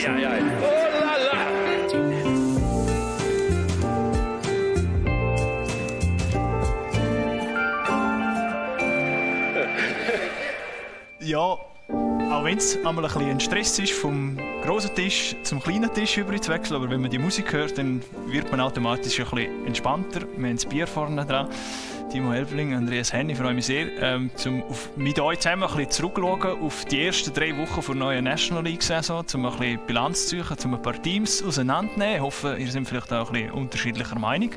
aïe, aïe. Oh là là! Ja, auch wenn es einmal ein bisschen ein Stress ist, vom grossen Tisch zum kleinen Tisch über zu wechseln, aber wenn man die Musik hört, dann wird man automatisch ein bisschen entspannter. Wir haben das Bier vorne dran. Timo Helfling, Andreas Henny, freue mich sehr, mit euch zusammen ein bisschen zurückschauen auf die ersten 3 Wochen der neuen National League-Saison, um ein bisschen Bilanz zu ziehen, um ein paar Teams auseinanderzunehmen. Ich hoffe, ihr seid vielleicht auch ein bisschen unterschiedlicher Meinung.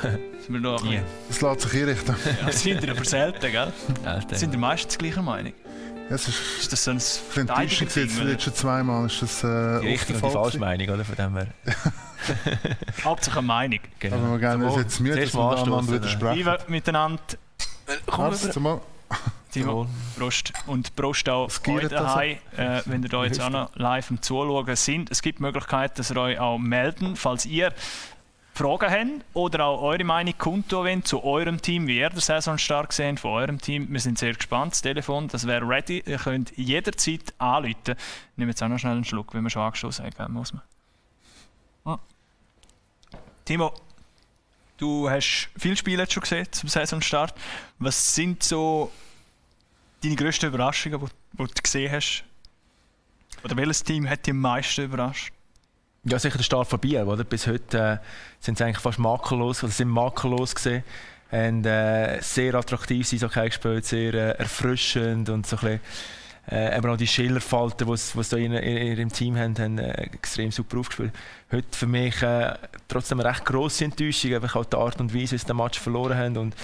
Das lässt sich einrichten. Ja, das sind wir aber selten, gell? Sind wir meistens gleicher Meinung? Ja, ist das so ein Enttäuschung jetzt die letzten 2 Mal. Ist das die richtige und die falsche Meinung, oder? Von dem her. Hauptsache eine Meinung. Genau. Aber wir gerne jetzt müde, dass wir miteinander widersprechen. Liebe miteinander. Komm Timo, Prost. Und Prost auch euch daheim, wenn ihr da jetzt auch noch live am Zuschauen sind. Es gibt die Möglichkeit, dass ihr euch auch melden, falls ihr Fragen habt oder auch eure Meinung kundtun wollt zu eurem Team, wie ihr den Saisonstart gesehen von eurem Team. Wir sind sehr gespannt. Das Telefon, das wäre ready. Ihr könnt jederzeit anrufen. Ich nehme jetzt auch noch schnell einen Schluck, wenn wir schon angestoßen haben. Muss man. Ah. Timo, du hast viele Spiele schon gesehen zum Saisonstart. Was sind so deine grössten Überraschungen, die du gesehen hast? Oder welches Team hat dich am meisten überrascht? Ja, sicher der Start von Biel, oder? Bis heute sind sie eigentlich fast makellos, oder sind makellos gesehen. Sehr attraktiv sind sie gespielt, sehr erfrischend und so ein bisschen, eben auch die Schillerfalten, die sie in ihrem Team haben extrem super aufgespielt. Heute für mich trotzdem eine recht grosse Enttäuschung, einfach auch die Art und Weise, wie sie den Match verloren haben. Und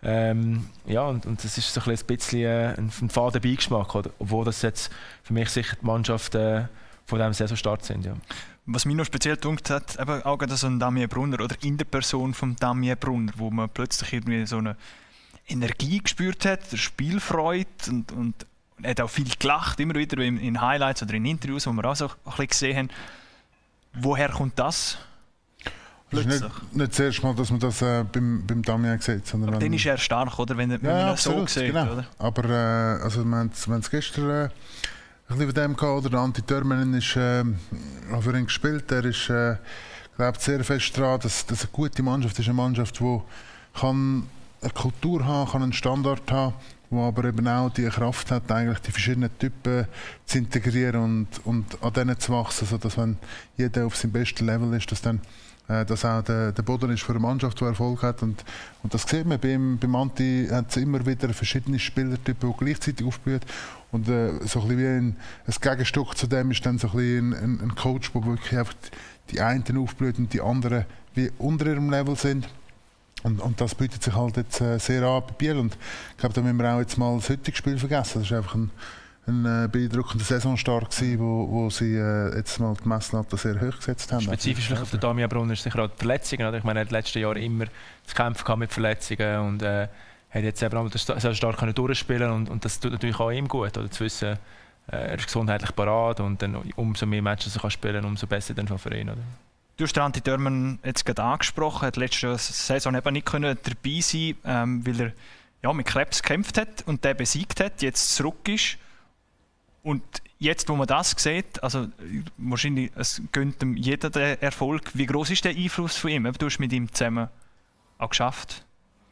das ist so ein bisschen ein fader Beigeschmack, obwohl das jetzt für mich sicher die Mannschaft von diesem Saisonstart sind. Ja. Was mich noch speziell gedacht hat, eben auch so ein Damien Brunner oder in der Person von Damien Brunner, wo man plötzlich irgendwie so eine Energie gespürt hat, Spielfreude und er hat auch viel gelacht, immer wieder in Highlights oder in Interviews, wo wir auch so ein bisschen gesehen haben. Woher kommt das? Das ist nicht das erste Mal, dass man das beim Damien sieht. Sondern aber dann ist er stark, oder? Wenn man das so sieht. Genau. Oder? Aber also wir haben es gestern ein bisschen von dem gehabt, oder? Der Antti Törmänen ist für ihn gespielt. Er ist glaubt sehr fest daran, dass eine gute Mannschaft ist. Eine Mannschaft, die kann eine Kultur haben, kann einen Standard haben, die aber eben auch die Kraft hat, eigentlich die verschiedenen Typen zu integrieren und an denen zu wachsen, sodass wenn jeder auf seinem besten Level ist, dass dann das auch der Boden ist für eine Mannschaft, die Erfolg hat. Und das sieht man beim Antti, hat es immer wieder verschiedene Spielertypen, die gleichzeitig aufblühen. Und so ein bisschen wie ein Gegenstück zu dem ist dann so ein bisschen ein Coach, der wirklich einfach die einen aufblüht und die anderen wie unter ihrem Level sind. Und das bietet sich halt jetzt sehr an bei Biel. Und ich glaube, da müssen wir auch jetzt mal das heutige Spiel vergessen. Das war einfach ein beeindruckender Saisonstart, wo sie jetzt mal die Messlatte sehr hoch gesetzt haben. Spezifisch auf der Damien Brunner ist sicher auch die Verletzungen. Oder? Ich meine, er hat in den letzten Jahren immer zu kämpfen mit Verletzungen und hat jetzt eben auch den Saisonstart durchspielen und das tut natürlich auch ihm gut, oder? Zu wissen, er ist gesundheitlich parat und dann umso mehr Matches er kann spielen, umso besser dann für ihn. Oder? Du hast den Antti Törmänen jetzt gerade angesprochen, er hat letzte Saison eben nicht dabei sein, weil er mit Krebs gekämpft hat und den besiegt hat, jetzt zurück ist. Und jetzt, wo man das sieht, also wahrscheinlich es gönnt ihm jeder den Erfolg. Wie groß ist der Einfluss von ihm? Du hast mit ihm zusammen auch geschafft.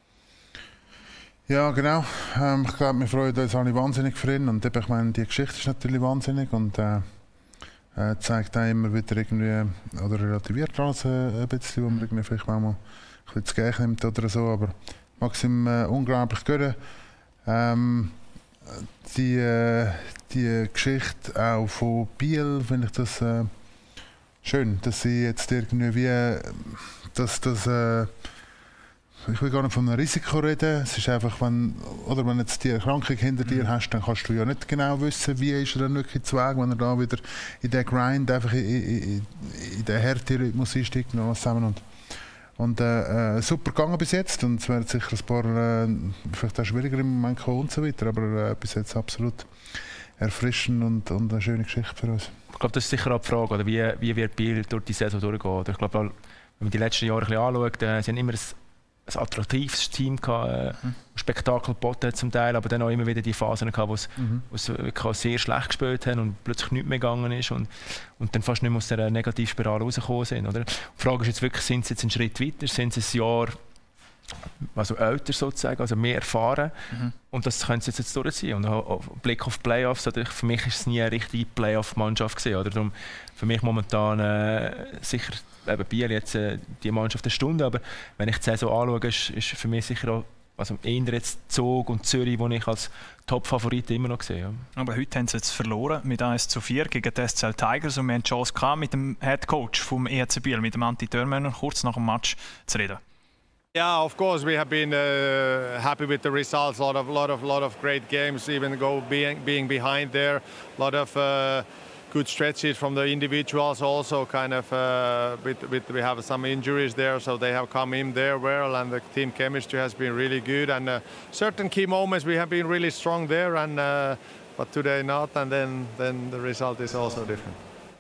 Ja, genau. Ich glaube, wir freuen uns alle wahnsinnig für ihn. Und ich meine, die Geschichte ist natürlich wahnsinnig und zeigt auch immer wieder irgendwie, oder relativiert alles ein bisschen, wo man irgendwie vielleicht mal ein bisschen zu gehen nimmt oder so. Aber ich mag es ihm unglaublich gönnen. Die Geschichte auch von Biel finde ich das schön, dass sie jetzt irgendwie ich will gar nicht von einem Risiko reden. Es ist einfach, wenn jetzt die Erkrankung hinter dir hast, dann kannst du ja nicht genau wissen, wie ist er dann wirklich zu Weg, wenn er da wieder in den Grind, einfach in den Härterhythmus einsteigt und alles zusammen. Und super gegangen bis jetzt und es werden sicher ein paar vielleicht auch schwieriger im Moment kommen und so weiter, aber bis jetzt absolut erfrischend und eine schöne Geschichte für uns. Ich glaube, das ist sicher auch die Frage, oder wie wird Biel durch die Saison durchgehen. Oder ich glaube, wenn man die letzten Jahre ein bisschen anschaut, sie haben immer ein attraktives Team gehabt, Spektakel geboten zum Teil, aber dann auch immer wieder die Phasen gehabt, wo es wirklich sehr schlecht gespielt haben und plötzlich nichts mehr gegangen ist und dann fast nicht mehr aus der Negativspirale rausgekommen sind. Oder? Die Frage ist jetzt wirklich, sind sie jetzt einen Schritt weiter, sind sie ein Jahr älter sozusagen, also mehr erfahren und das können sie jetzt durchziehen. Und auch Blick auf Playoffs, für mich ist es nie eine richtige Playoff-Mannschaft gewesen, oder? Darum für mich momentan sicher eben Biel jetzt die Mannschaft der Stunde, aber wenn ich die Saison anschaue, ist für mich sicher auch eher jetzt Zug und Zürich, die ich als Top-Favorit immer noch sehe. Ja. Aber heute haben sie jetzt verloren mit 1:4 gegen die SCL Tigers und wir haben die Chance gehabt, mit dem Head Coach vom EHC Biel, mit dem Antti Törmänen, kurz nach dem Match zu reden. Yeah, of course we have been happy with the results. Lot of great games, even being behind there. Lot of good stretches from the individuals also. Kind of we have some injuries there, so they have come in there well, and the team chemistry has been really good. And certain key moments we have been really strong there, and but today not. And then the result is also different.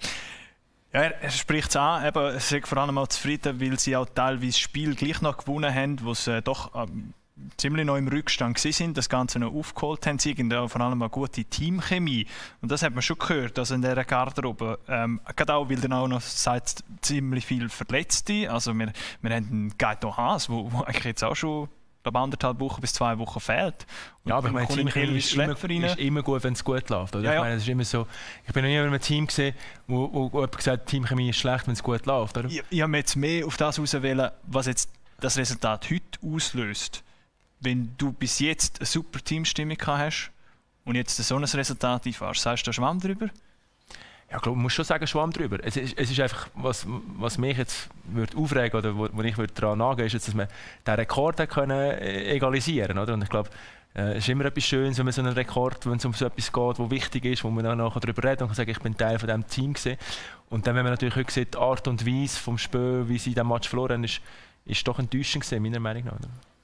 Ja, er spricht es an, er ist vor allem auch zufrieden, weil sie auch teilweise das Spiel gleich noch gewonnen haben, wo sie doch ziemlich noch im Rückstand waren, das Ganze noch aufgeholt haben. Sie haben vor allem eine gute Teamchemie. Und das hat man schon gehört, also in dieser Garderobe. Gerade auch, weil dann auch noch seit ziemlich viele Verletzte. Also wir haben einen Gaito Haas, der eigentlich jetzt auch schon 1,5 Wochen bis 2 Wochen fehlt. Und ja, aber ich meine, Teamchemie ist immer gut, wenn es gut läuft. Oder? Ja, ja. Ich meine, das ist immer so, ich bin noch nie in einem Team gesehen, wo jemand gesagt hat, Teamchemie ist schlecht, wenn es gut läuft. Oder? Ich habe jetzt mehr auf das auswählen, was jetzt das Resultat heute auslöst. Wenn du bis jetzt eine super Teamstimmung hast und jetzt so ein Resultat einfahrst, sagst du da Schwamm drüber? Ja, ich glaube, man muss schon sagen, Schwamm drüber. Es ist einfach, was mich jetzt aufregen oder wo ich daran angehen, ist, jetzt, dass wir diesen Rekord können egalisieren können. Und ich glaube, es ist immer etwas Schönes, wenn man so einen Rekord, wenn es um so etwas geht, was wichtig ist, wo man dann nachher darüber reden und kann sagen, ich bin Teil von diesem Team gewesen. Und dann, wenn man natürlich heute sieht, die Art und Weise vom Spiel, wie sie diesen Match verloren haben, ist doch enttäuschend gewesen, meiner Meinung nach.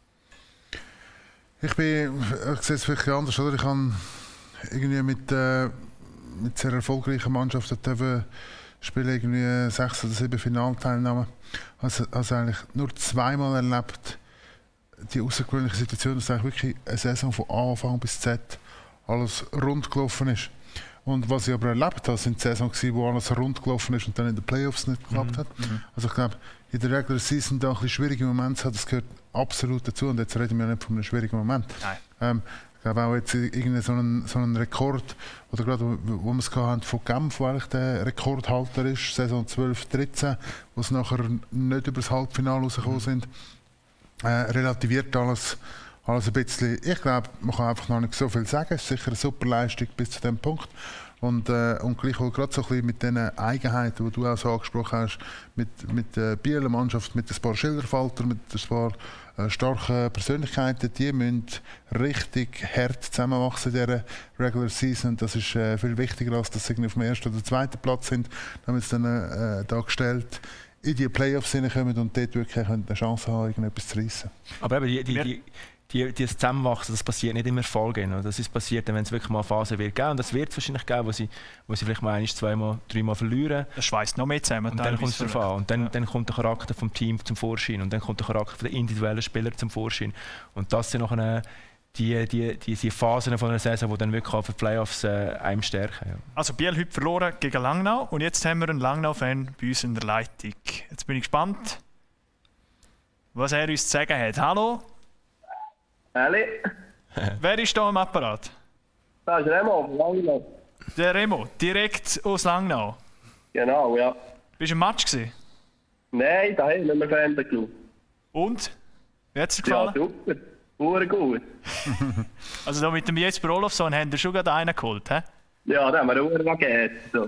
Ich sehe es vielleicht anders, oder? Ich habe irgendwie mit sehr erfolgreichen Mannschaften spielen, irgendwie 6 oder 7 Finalteilnahmen. Also eigentlich nur 2-mal erlebt, die außergewöhnliche Situation, dass eigentlich wirklich eine Saison von Anfang bis Z alles rund gelaufen ist. Und was ich aber erlebt habe, sind die Saisons, wo alles rund gelaufen ist und dann in den Playoffs nicht geklappt hat. Also ich glaube, in der Regular Season da ein bisschen schwierige Momente zu haben, das gehört absolut dazu. Und jetzt reden wir nicht von einem schwierigen Moment. Ich glaube auch jetzt irgendeinen so einen Rekord, oder gerade wo wir es hatten von Genf, wo eigentlich der Rekordhalter ist, Saison 12-13, wo sie nachher nicht über das Halbfinale rausgekommen sind, relativiert alles ein bisschen. Ich glaube, man kann einfach noch nicht so viel sagen. Es ist sicher eine super Leistung bis zu dem Punkt. Und gleichwohl gerade so ein bisschen mit den Eigenheiten, die du auch so angesprochen hast, mit der Bieler Mannschaft, mit ein paar Schilderfalter, mit ein paar starken Persönlichkeiten, die müssen richtig hart zusammenwachsen in dieser Regular Season. Das ist viel wichtiger, als dass sie auf dem 1. oder 2. Platz sind, damit sie dann da gestellt in die Playoffs hineinkommen und dort wirklich eine Chance haben, irgendetwas zu reissen. Aber eben das Zusammenwachsen, das passiert nicht immer Erfolgen. Das ist passiert, wenn es wirklich mal eine Phase wird geben. Und das wird es wahrscheinlich geben, wo sie vielleicht mal 1, 2 Mal, 3 Mal verlieren. Das schweißt noch mehr zusammen. Und dann kommt es darauf an. Und dann kommt der Charakter vom Team zum Vorschein. Und dann kommt der Charakter der individuellen Spieler zum Vorschein. Und das sind noch die Phasen von einer Saison, die dann wirklich auch für die Playoffs einem stärken. Ja. Also Biel heute verloren gegen Langnau. Und jetzt haben wir einen Langnau-Fan bei uns in der Leitung. Jetzt bin ich gespannt, was er uns zu sagen hat. Hallo? Halli. Wer ist da am Apparat? Das ist Remo von Langnau. Der Remo, direkt aus Langnau. Genau, ja. Bist du im Match gewesen? Nein, daheim nicht mehr Fernsehen geschaut. Und? Wie hat es dir gefallen? Ja, super. Sehr gut. Also da mit dem Jesper Olofsson haben wir schon gerade einen geholt, hä? Ja, da haben wir auch gegeben. So.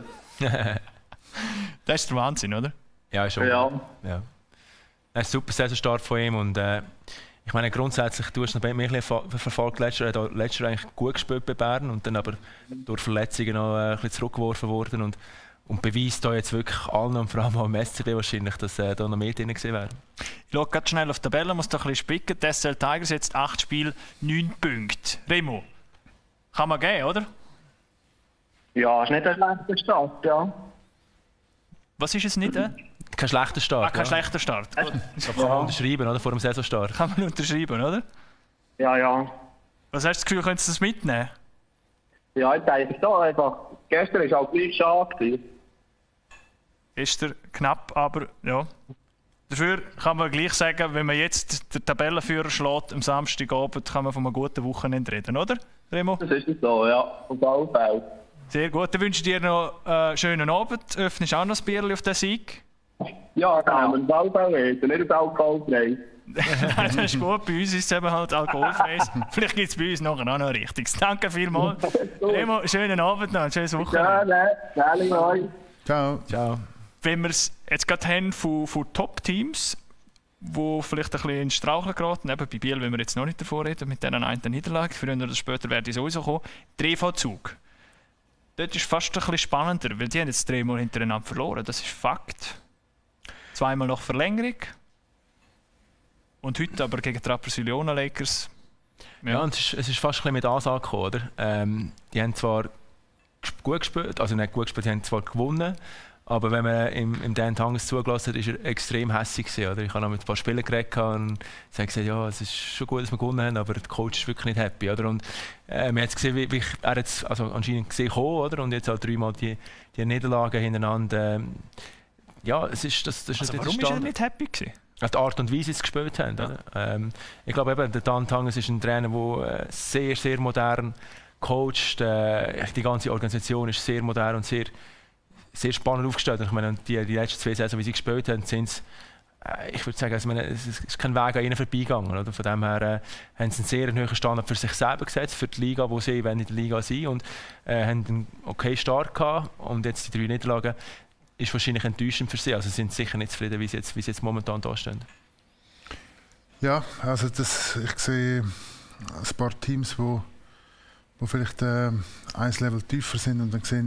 Das ist der Wahnsinn, oder? Ja, schon. Ja. Ein super Saisonstart von ihm und ich meine grundsätzlich, du hast noch ein bisschen verfolgt, letztes Jahr eigentlich gut gespielt bei Bern und dann aber durch Verletzungen noch ein bisschen zurückgeworfen worden und beweist da jetzt wirklich allen und vor allem auch im SCB wahrscheinlich, dass da noch mehr drin gewesen wäre. Ich schaue ganz schnell auf die Tabelle, muss da ein bisschen spicken. Die SCL Tigers jetzt 8 Spiele, 9 Punkte. Remo, kann man geben, oder? Ja, ist nicht ein schlechter Start, ja. Was ist es nicht? Kein schlechter Start. Kein schlechter Start. Das kann man unterschreiben, oder? Vor dem Saisonstart. Kann man unterschreiben, oder? Ja. Was hast du das Gefühl, könntest du das mitnehmen? Ja, ich denke so einfach. Gestern war auch gleich schade. Gestern knapp, aber ja. Dafür kann man gleich sagen, wenn man jetzt den Tabellenführer schlägt, am Samstagabend, kann man von einem guten Wochenende reden, oder, Remo? Das ist so, ja. Auf alle Fälle. Sehr gut. Dann wünsche ich dir noch einen schönen Abend. Öffnest auch noch das Bierchen auf den Sieg? Ja, dann haben wir auf alle Fälle nicht auf alkoholfrei. Nein, das ist gut. Bei uns ist es eben halt alkoholfrei. Vielleicht gibt es bei uns nachher auch noch ein richtiges. Danke vielmals. Remo, schönen Abend noch, ein schönes Wochenende. Ja, nein. Ciao. Ciao. Wenn wir es jetzt gerade haben von Top-Teams, die vielleicht ein bisschen ins Straucheln geraten, eben bei Biel, wenn wir jetzt noch nicht davor reden, mit dieser einen Niederlage, früher oder später werden die sowieso kommen, der EV-Zug. Dort ist es fast ein bisschen spannender, weil die haben jetzt 3 Mal hintereinander verloren, das ist Fakt. 2-mal nach Verlängerung. Und heute aber gegen die Rapperswil-Jona Lakers. Ja, und es ist fast ein bisschen mit Ansage gekommen, oder? Die haben zwar gut gespielt, also nicht gut gespielt, die haben zwar gewonnen, aber wenn man im Dan Tanges zugelassen hat, war er extrem hässlich gewesen, oder? Ich habe noch mit ein paar Spielern geredet und sie haben gesagt, ja, es ist schon gut, dass wir gewonnen haben, aber der Coach ist wirklich nicht happy, oder? Und man hat gesehen, wie er jetzt also anscheinend gesehen kommen, oder? Und jetzt halt 3-mal die Niederlagen hintereinander. Ja, es ist das ist also nicht warum war er nicht happy gewesen? Die Art und Weise, wie sie gespielt haben. Ja. Ich glaube, eben, der Dan Tanges ist ein Trainer, der sehr, sehr modern coacht. Die ganze Organisation ist sehr modern und sehr, sehr spannend aufgestellt. Ich meine, die letzten 2 Saisons, wie sie gespielt haben, sind ich würde sagen, also, es ist kein Weg an ihnen vorbeigegangen. Oder? Von dem her haben sie einen sehr hohen Standard für sich selber gesetzt, für die Liga, wo sie in der Liga sind, und haben einen okay Start gehabt. Und jetzt die 3 Niederlagen ist wahrscheinlich enttäuschend für sie. Also sind sicher nicht zufrieden, wie sie jetzt momentan da stehen. Ja, also ich sehe ein paar Teams, wo vielleicht ein Level tiefer sind, und dann sehe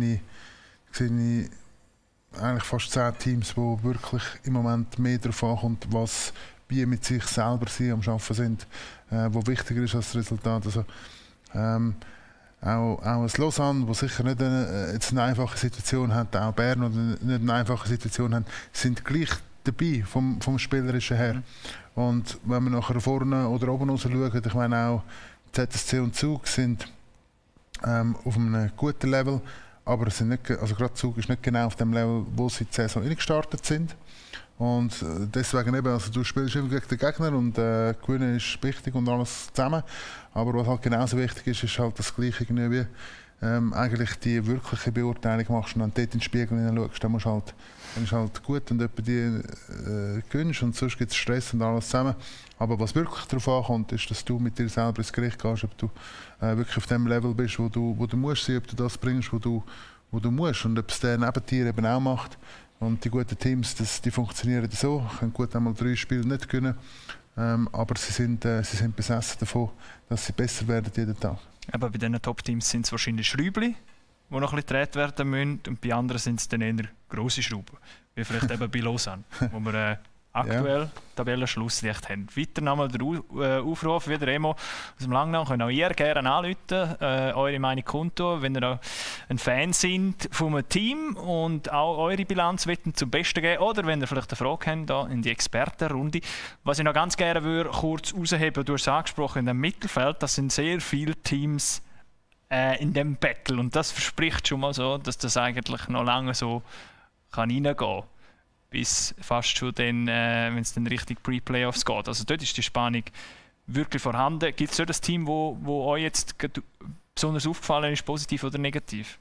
ich eigentlich fast 10 Teams, wo wirklich im Moment mehr darauf ankommt, was wir mit sich selber am Arbeiten sind, wo wichtiger ist als das Resultat. Also, auch ein Lausanne, das sicher nicht jetzt eine einfache Situation hat, auch Bern, die nicht eine einfache Situation haben, sind gleich dabei vom Spielerischen her. Und wenn wir nachher vorne oder oben raus schauen, ich meine auch ZSC und Zug sind auf einem guten Level, aber sind nicht, also gerade Zug ist nicht genau auf dem Level, wo sie die Saison gestartet sind. Und deswegen eben, also du spielst immer gegen den Gegner und gewinnen ist wichtig und alles zusammen. Aber was halt genauso wichtig ist, ist halt das Gleiche irgendwie, eigentlich die wirkliche Beurteilung machst und dann dort in den Spiegel hineinschaust, dann ist halt gut und etwa die gewinnst und sonst gibt es Stress und alles zusammen. Aber was wirklich darauf ankommt, ist, dass du mit dir selber ins Gericht gehst, ob du wirklich auf dem Level bist, wo du musst sein, ob du das bringst, wo du musst, und ob es der neben dir eben auch macht. Und die guten Teams, die funktionieren so, können gut einmal 3 Spiele nicht gewinnen, aber sie sind besessen davon, dass sie besser werden jeden Tag. Aber bei diesen Top-Teams sind es wahrscheinlich Schräubchen, die noch ein bisschen gedreht werden müssen, und bei anderen sind es dann eher grosse Schrauben, wie vielleicht eben bei Lausanne, wo wir aktuell Tabellenschlusslicht haben. Weiter nochmal der Aufruf, wie der Remo aus dem Langnau, können auch ihr gerne anrufen, eure Meinung kundtun, wenn ihr auch ein Fan sind von einem Team und auch eure Bilanz zum Besten geben, oder wenn ihr vielleicht eine Frage habt da in die Expertenrunde. Was ich noch ganz gerne würde, kurz herausheben, du hast es angesprochen, in dem Mittelfeld, das sind sehr viele Teams in dem Battle, und das verspricht schon mal so, dass das eigentlich noch lange so reingehen kann. Bis fast schon dann, wenn es dann richtig Pre-Playoffs geht. Also dort ist die Spannung wirklich vorhanden. Gibt es so das Team, wo euch jetzt besonders aufgefallen ist, positiv oder negativ?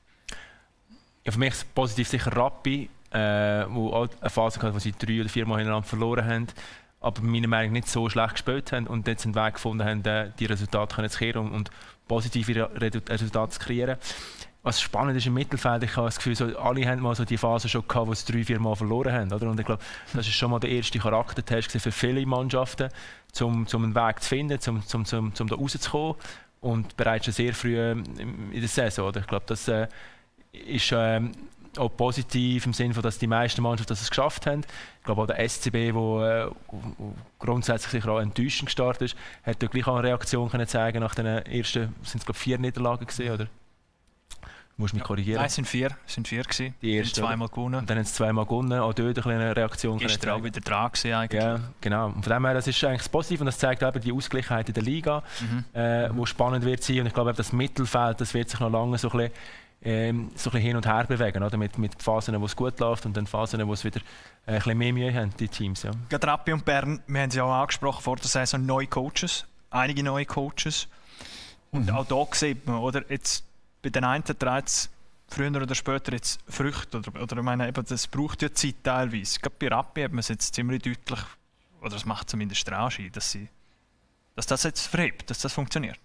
Ja, für mich ist positiv sicher Rappi, wo auch eine Phase hatte, wo sie 3 oder 4 Mal hintereinander verloren haben, aber meiner Meinung nach nicht so schlecht gespielt haben und jetzt einen Weg gefunden haben, die Resultate zu kehren und positive Resultate zu kreieren. Was spannend ist im Mittelfeld, ich habe das Gefühl, so, alle haben mal so die Phase schon gehabt, wo sie 3-4 Mal verloren haben. Oder? Und ich glaube, das ist schon mal der erste Charaktertest für viele Mannschaften, um einen Weg zu finden, um da rauszukommen. Und bereits schon sehr früh in der Saison. Oder? Ich glaube, das ist auch positiv im Sinne, dass die meisten Mannschaften das geschafft haben. Ich glaube auch der SCB, der grundsätzlich sicher auch enttäuschend gestartet ist, hat dort gleich auch eine Reaktion können zeigen nach den ersten, sind es glaube 4 Niederlagen gesehen, oder? Musst mich korrigieren. Nein, es sind vier gewesen. Die erste, zweimal gewonnen. Und dann haben sie zweimal gewonnen. Auch dort eine Reaktion. Gestern auch wieder dran gewesen, eigentlich. Ja, genau. Und von dem her, das ist eigentlich das Positive und das zeigt eben die Ausgleichheit in der Liga, wo spannend wird sein. Und ich glaube, das Mittelfeld, das wird sich noch lange so ein bisschen hin und her bewegen, oder? Mit Phasen, wo es gut läuft und dann Phasen, wo es wieder ein bisschen mehr Mühe haben, die Teams. Ja. Gerade Rappi und Bern, wir haben sie auch angesprochen vor der Saison, einige neue Coaches. Und auch da sieht man, oder, jetzt bei den einen trägt es früher oder später jetzt Früchte. Oder ich meine, eben, das braucht ja Zeit teilweise. Gerade bei Rappi hat man es jetzt ziemlich deutlich, oder das macht zumindest der Anschein, dass das jetzt verhebt, dass das funktioniert.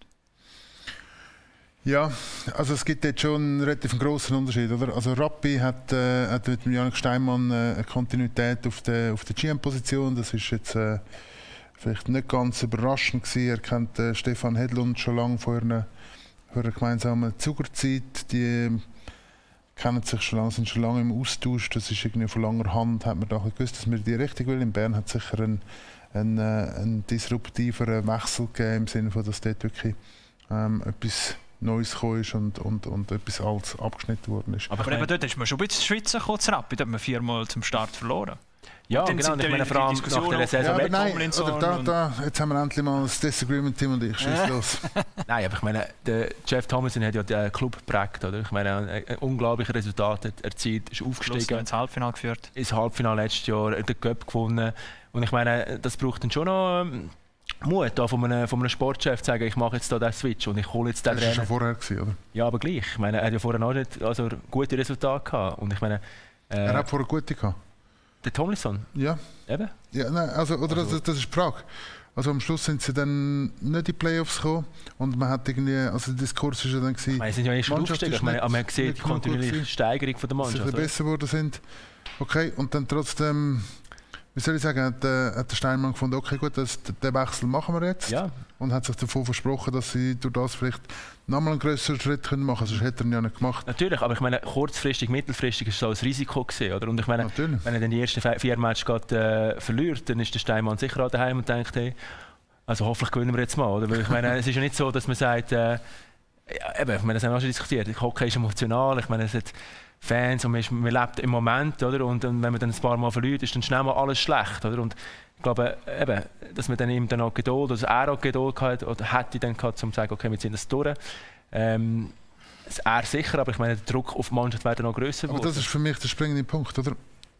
Ja, also es gibt jetzt schon einen relativ grossen Unterschied, oder? Also Rappi hat mit Janik Steinmann eine Kontinuität auf der GM-Position. Das ist jetzt vielleicht nicht ganz überraschend gewesen. Er kennt Stefan Hedlund schon lange vor einer gemeinsamen Zugerzeit. Die kennen sich schon lange, sind schon lange im Austausch. Das ist irgendwie von langer Hand, hat man da gewusst, dass man in die Richtung will. In Bern hat es sicher einen disruptiveren Wechsel gegeben, im Sinne von, dass dort wirklich etwas Neues gekommen ist und etwas Altes abgeschnitten worden ist. Aber eben dort ist man schon ein bisschen Schweizer kurz Rappi, dort hat man 4-mal zum Start verloren. Ja, genau. Und ich meine, vor allem nach der Saison. Ja, nein, oder jetzt haben wir endlich mal das Disagreement-Team und ich schieße los. Nein, aber ich meine, der Jeff Tomlinson hat ja den Club geprägt, oder? Ich meine, ein unglaubliches Resultat erzielt, ist aufgestiegen. Ins Halbfinale geführt. Ins Halbfinale letztes Jahr, den Cup gewonnen. Und ich meine, das braucht dann schon noch Mut von einem Sportchef zu sagen, ich mache jetzt da den Switch und ich hole jetzt den Trainer. Das war schon vorher gewesen, oder? Ja, aber gleich. Ich meine, er hat ja vorher auch nicht gute Resultate gehabt. Und ich meine, er hat vorher gute gehabt. Der Tomlinson? Ja. Eben? Ja, nein, das ist die Frage. Also am Schluss sind sie dann nicht in die Playoffs gekommen und man hat irgendwie, also der Diskurs ist ja dann gewesen, sie sind ja schon aufgestiegen, aber man hat gesehen die kontinuierliche Steigerung von der Mannschaft. Dass sie besser geworden sind. Okay, und dann trotzdem, wie soll ich sagen, hat der Steinmann gefunden, okay gut, den Wechsel machen wir jetzt. Ja. Und hat sich davon versprochen, dass sie durch das vielleicht nochmal einen grösseren Schritt machen können. Sonst hätte er ihn ja nicht gemacht. Natürlich, aber ich meine, kurzfristig, mittelfristig ist es so ein Risiko gewesen, oder? Und ich meine, wenn er dann die ersten 4 Matches verliert, dann ist der Steinmann sicher auch daheim und denkt, hey, also hoffentlich gewinnen wir jetzt mal, oder? Weil ich meine, es ist ja nicht so, dass man sagt, ja, eben, ich meine, das haben wir auch schon diskutiert, Hockey ist emotional, ich meine, es hat Fans und man lebt im Moment, oder? Und wenn man dann ein paar Mal verliert, ist dann schnell mal alles schlecht, oder? Und ich glaube, eben, dass man dann eben dann auch Geduld, also er auch Geduld gehabt oder hätte dann gehabt, um zu sagen, okay, wir ziehen das durch. Er sicher, aber ich meine, der Druck auf die Mannschaft wird noch grösser werden. Aber das ist für mich der springende Punkt, oder?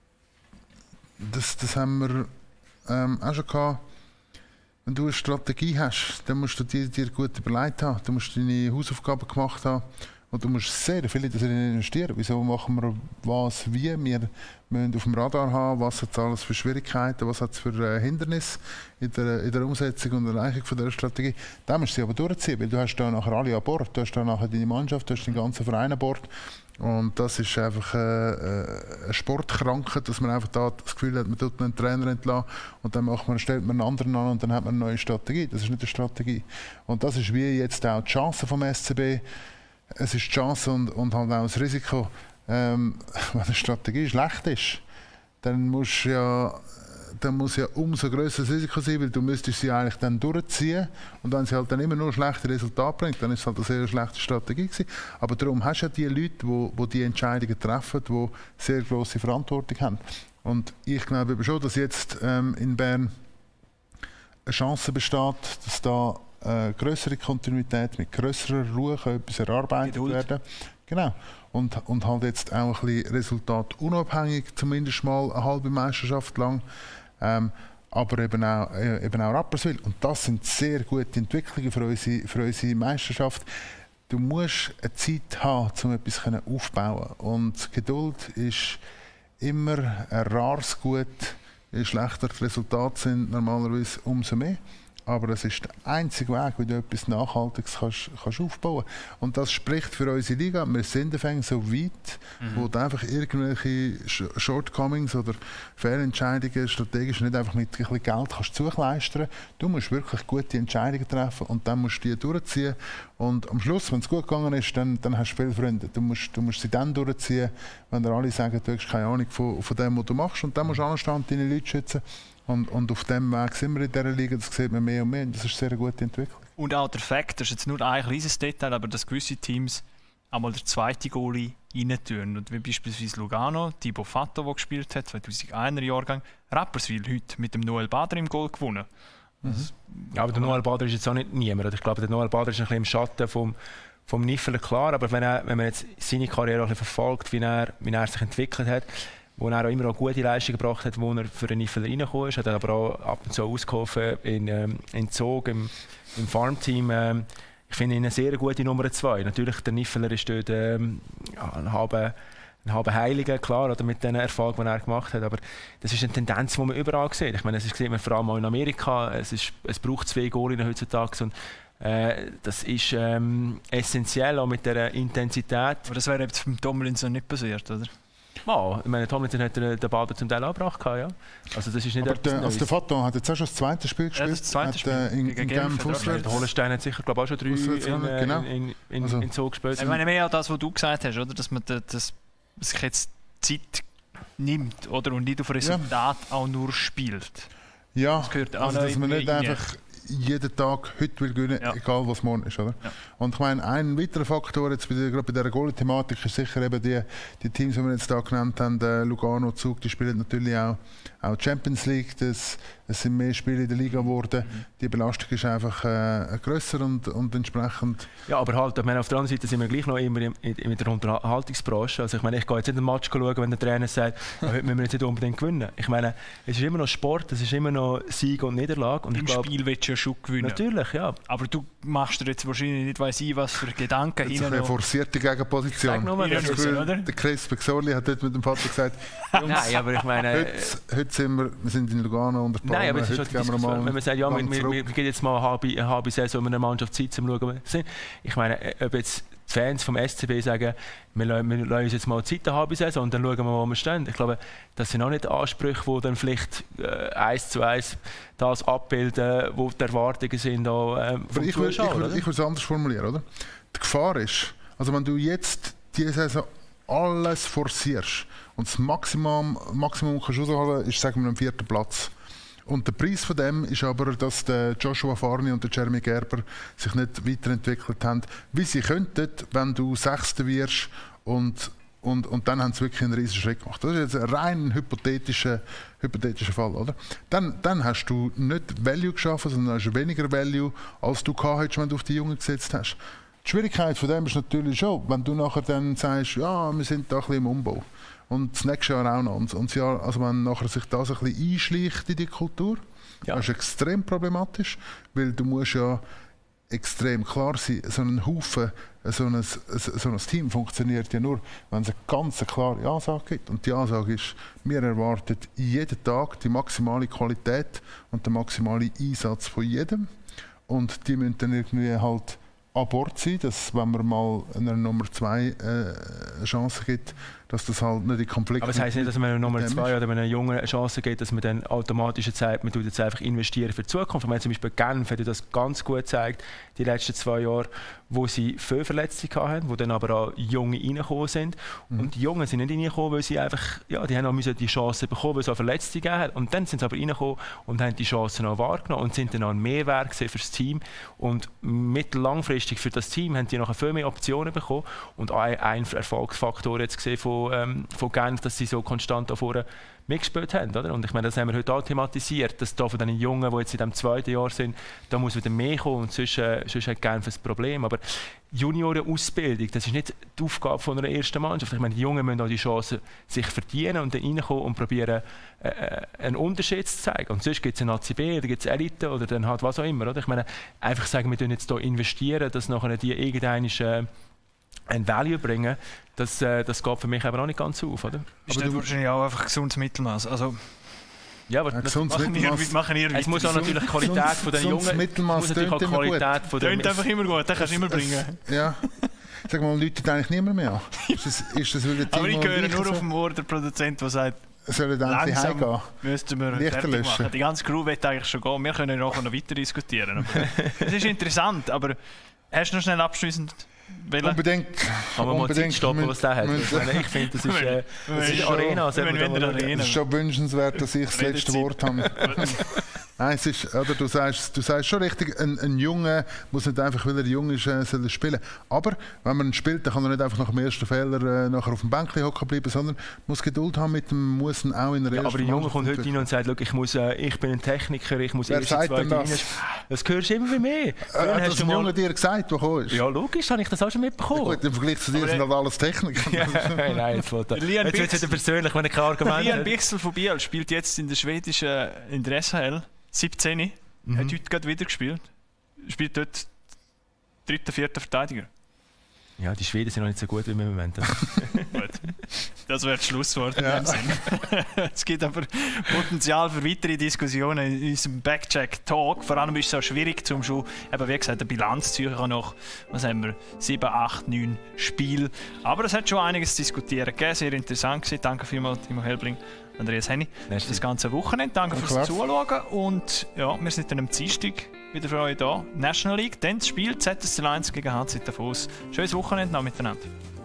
Das haben wir auch schon gehabt. Wenn du eine Strategie hast, dann musst du dir gut überlegt haben. Du musst deine Hausaufgaben gemacht haben. Und du musst sehr viel in das investieren. Wieso machen wir was wie? Wir müssen auf dem Radar haben, was hat es alles für Schwierigkeiten, was hat es für Hindernisse in der Umsetzung und Erreichung von dieser Strategie. Da musst du sie aber durchziehen, weil du hast da nachher alle an Bord. Du hast da nachher deine Mannschaft, du hast den ganzen Verein an Bord. Und das ist einfach eine Sportkrankheit, dass man einfach da das Gefühl hat, man tut einen Trainer entlassen und dann stellt man einen anderen an und dann hat man eine neue Strategie. Das ist nicht eine Strategie. Und das ist wie jetzt auch die Chance vom SCB. Es ist die Chance und halt auch das Risiko, wenn eine Strategie schlecht ist, dann muss ja umso grösseres Risiko sein, weil du müsstest sie eigentlich dann durchziehen und wenn sie halt dann immer nur schlechte Resultate bringt, dann ist es halt eine sehr schlechte Strategie gewesen. Aber darum hast du ja die Leute, die Entscheidungen treffen, die sehr grosse Verantwortung haben. Und ich glaube schon, dass jetzt in Bern eine Chance besteht, dass da grössere Kontinuität mit grösserer Ruhe etwas erarbeitet werden. Genau. Und halt jetzt auch ein bisschen resultatunabhängig, zumindest mal eine halbe Meisterschaft lang. Aber eben auch Rapperswil. Und das sind sehr gute Entwicklungen für unsere Meisterschaft. Du musst eine Zeit haben, um etwas aufzubauen. Und Geduld ist immer ein rares Gut. Je schlechter die Resultate sind, normalerweise umso mehr. Aber es ist der einzige Weg, wie du etwas Nachhaltiges kannst aufbauen kannst. Und das spricht für unsere Liga. Wir sind so weit, wo du einfach irgendwelche Shortcomings oder Fehlentscheidungen strategisch nicht einfach mit ein bisschen Geld kannst zukleistern. Du musst wirklich gute Entscheidungen treffen und dann musst du die durchziehen. Und am Schluss, wenn es gut gegangen ist, dann hast du viele Freunde. Du musst sie dann durchziehen, wenn alle sagen, du hast keine Ahnung von dem, was du machst. Und dann musst du anständig deine Leute schützen. Und auf dem Weg sind wir in dieser Liga, das sieht man mehr und mehr. Das ist eine sehr gute Entwicklung. Und auch der Fakt, das ist jetzt nur ein kleines Detail, aber dass gewisse Teams einmal der zweite Goalie rein tun. Und wie beispielsweise Lugano, Thibaut Fatto, der gespielt hat, 2001er Jahrgang, Rapperswil heute mit dem Noel Bader im Goal gewonnen. Ja, aber der Noel Bader ist jetzt auch nicht niemand. Ich glaube, der Noel Bader ist ein bisschen im Schatten vom Niffeler, klar. Aber wenn man jetzt seine Karriere ein bisschen verfolgt, wie er sich entwickelt hat, wo er auch immer auch gute Leistungen gebracht hat, wo er für den Niffeler reingekommen ist, hat er aber auch ab und zu ausgeholfen in Zog, im Farmteam. Ich finde ihn eine sehr gute Nummer 2. Natürlich, der Niffeler ist dort ein halber Heiliger, klar, oder mit den Erfolgen, die er gemacht hat. Aber das ist eine Tendenz, die man überall sieht. Ich meine, das sieht man vor allem auch in Amerika. Es braucht 2 Goalinnen heutzutage. Und, das ist essentiell, auch mit dieser Intensität. Aber das wäre jetzt beim Tomlinson nicht passiert, oder? Ja, ich meine, Tomlinson hat den Bader zum Teil angebracht. Ja. Also das ist nicht aber der Fatto hat jetzt auch schon das zweite Spiel gespielt. Ja, das zweite Spiel in Genf auswärts. Der Hollenstein hat sicher, glaube ich, auch schon 3 in Zug gespielt. Ich meine mehr das, was du gesagt hast, oder? Dass man sich jetzt Zeit nimmt, oder? Und nicht auf Resultat auch nur spielt. Ja, das gehört auch also dass man nicht einfach jeden Tag heute will gewinnen, egal was morgen ist, oder? Ja. Und ich meine, ein weiterer Faktor jetzt gerade bei dieser Goalie-Thematik ist sicher eben die Teams, die wir jetzt hier genannt haben, Lugano, Zug, die spielen natürlich auch Champions League. Es sind mehr Spiele in der Liga geworden. Die Belastung ist einfach grösser und entsprechend. Ja, aber halt, ich meine, auf der anderen Seite sind wir gleich noch immer in der Unterhaltungsbranche. Also ich meine, ich gehe jetzt nicht den Match schauen, wenn der Trainer sagt, heute müssen wir jetzt nicht unbedingt gewinnen. Ich meine, es ist immer noch Sport, es ist immer noch Sieg und Niederlage. Und im Spiel willst du ja schon gewinnen. Natürlich, ja. Aber du machst dir jetzt wahrscheinlich nicht weiss ich, was für Gedanken hinein. Das ist eine forcierte Gegenposition. Der Chris Bexoli hat dort mit dem Vater gesagt, nein, aber ich meine, heute sind in Lugano unter Palme. Nein, aber es ist schon wenn man sagt, ja, wir geben jetzt mal eine halbe Saison in einer Mannschaft Zeit, um zu schauen. Ich meine, ob jetzt die Fans vom SCB sagen, wir lassen uns jetzt mal Zeit, eine halbe Saison, und dann schauen wir mal, wo wir stehen. Ich glaube, das sind auch nicht Ansprüche, die dann vielleicht 1:1 das abbilden, wo die Erwartungen sind. Ich würde es anders formulieren, oder? Die Gefahr ist, also wenn du jetzt diese Saison alles forcierst und das Maximum kannst du rausholen, ist, sagen wir, am 4. Platz. Und der Preis von dem ist aber, dass der Joshua Farni und der Jeremy Gerber sich nicht weiterentwickelt haben, wie sie könnten, wenn du 6. wirst und dann haben sie wirklich einen riesen Schritt gemacht. Das ist jetzt ein rein hypothetischer Fall, oder? Dann hast du nicht Value geschaffen, sondern hast weniger Value, als du gehabt hättest, wenn du auf die Jungen gesetzt hast. Die Schwierigkeit von dem ist natürlich schon, wenn du nachher dann sagst, ja, wir sind da ein bisschen im Umbau. Und das nächste Jahr auch noch. Und das Jahr, also wenn nachher sich das ein bisschen einschleicht in die Kultur, das ist extrem problematisch, weil du musst ja extrem klar sein, so ein Haufen, so ein Team funktioniert ja nur, wenn es eine ganz klare Ansage gibt. Und die Ansage ist, wir erwarten jeden Tag die maximale Qualität und den maximalen Einsatz von jedem. Und die müssen dann irgendwie halt an Bord sein, dass, wenn man mal einer Nummer 2 eine Chance gibt, dass das halt nicht in Konflikt. Aber das heisst nicht, dass man einer Nummer 2 oder einer Jungen eine Chance gibt, dass man dann automatisch sagt, man tut jetzt einfach investieren für die Zukunft. Ich meine, zum Beispiel Genf hat das ganz gut gezeigt, die letzten 2 Jahre, wo sie viele Verletzungen hatten, wo dann aber auch Junge reingekommen sind. Und die Jungen sind nicht reingekommen, weil sie einfach, ja, die haben auch die Chance bekommen, weil es auch Verletzungen gegeben hat. Und dann sind sie aber reingekommen und haben die Chancen auch wahrgenommen und sind dann auch ein Mehrwert für das Team. Und mittellangfristig für das Team haben die noch viel mehr Optionen bekommen. Und auch ein Erfolgsfaktor jetzt gesehen von Genf, dass sie so konstant da vorne mitgespielt haben. Oder? Und ich meine, das haben wir heute auch thematisiert, dass da von den Jungen, die jetzt in dem 2. Jahr sind, da muss wieder mehr kommen und sonst hat Genf ein Problem. Aber Juniorenausbildung, das ist nicht die Aufgabe von einer ersten Mannschaft. Ich meine, die Jungen müssen auch die Chance sich verdienen und dann reinkommen und probieren, einen Unterschied zu zeigen. Und sonst gibt es eine ACB, oder gibt es Elite oder dann halt was auch immer. Oder? Ich meine, einfach sagen, wir jetzt hier investieren, dass nachher die irgendeine ein Value bringen, das geht für mich aber auch nicht ganz auf, oder? Ist das wahrscheinlich auch einfach gesundes Mittelmaß. Also, ja, aber machen ihr es muss auch natürlich die Qualität von den Jungen. Mittelmaß tönt immer gut. Tönt einfach immer gut, den kannst du immer bringen. Ja. Sag mal, läutet eigentlich niemand mehr an? Ist das aber ich höre nur auf dem Ohr der Produzent, der sagt, langsam müssten wir fertig machen. Die ganze Crew will eigentlich schon gehen. Wir können noch weiter diskutieren. Es ist interessant, aber hast du noch schnell abschließend? Unbedingt. Kann man mal Zeit stoppen, was der hat? Ich finde, das ist eine Arena. Es ist schon wünschenswert, dass ich das letzte Wort habe. Es ist, oder du sagst schon richtig, ein Junge muss nicht einfach, weil er jung ist, soll spielen. Aber wenn man spielt, dann kann er nicht einfach nach dem ersten Fehler nachher auf dem Bänkchen hocken bleiben, sondern muss Geduld haben mit dem, muss ihn auch in der ersten Aber der Junge kommt heute rein und sagt, ich bin ein Techniker, ich muss erst zwei rein. Das hörst du immer mehr. Hat das ein Junge dir gesagt, der gekommen ist? Ja, logisch, habe ich das auch schon mitbekommen. Ja, gut, im Vergleich zu dir sind halt alles Techniker. Nein, jetzt wird es persönlich, wenn ich kein Argument Lian Bichsel von Biel spielt jetzt in der schwedischen, in der SHL, 17. Hat heute gerade wieder gespielt. Spielt dort 3., 4. Verteidiger. Ja, die Schweden sind noch nicht so gut wie wir im Moment. Gut. Das wäre das Schlusswort in dem Sinn. Es gibt aber Potenzial für weitere Diskussionen in unserem Backcheck-Talk. Vor allem ist es auch schwierig, zum schon, eben wie gesagt, eine Bilanz zu ziehen noch, was haben wir, 7, 8, 9 Spiele. Aber es hat schon einiges zu diskutieren gegeben. Sehr interessant gewesen. Danke vielmals, Timo Helbling, Andreas Henny, für das ganze Wochenende. Danke fürs Zuschauen. Und ja, wir sind dann am Dienstag wieder für euch da. National League, dann das Spiel ZSC 1 gegen HC Davos. Schönes Wochenende noch miteinander.